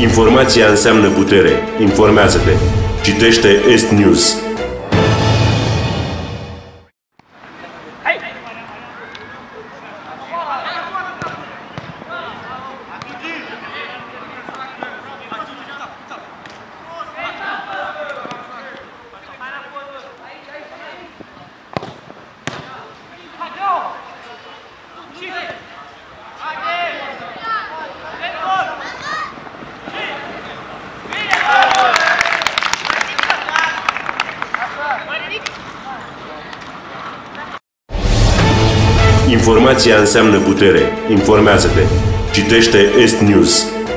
Informația înseamnă putere. Informează-te. Citește Est News. Informația înseamnă putere. Informează-te. Citește Est News.